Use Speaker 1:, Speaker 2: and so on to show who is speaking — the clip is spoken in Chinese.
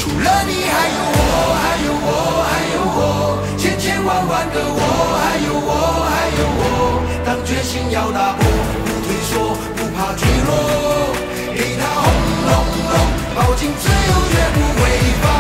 Speaker 1: 除了你，还有我，还有我，还有我，千千万万个我，还有我，还有我。当决心要打破，不退缩，不怕坠落，给它轰隆隆，抱紧自由，绝不会放。